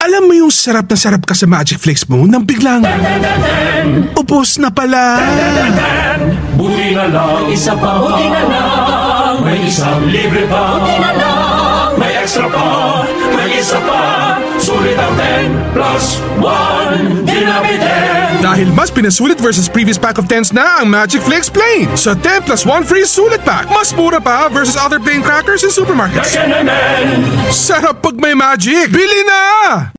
Alam mo yung sarap na sarap ka sa Magic Flakes mo nang biglang ubos na pala. Buti na lang, isa pa. Buti na lang, may isang libre pa. Buti na lang, may extra pa. May isa pa, sulit ang 10 plus 1. Ginamit 10. Dahil mas pinasulit versus previous pack of 10s na ang Magic Flakes Plain. Sa 10 plus 1 free sulit pack, mas mura pa versus other plain crackers in supermarkets. Sarap pag may magic! Bili na!